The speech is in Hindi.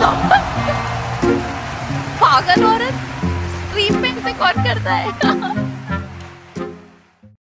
पागल औरत, स्ट्रीम में से कौन करता है?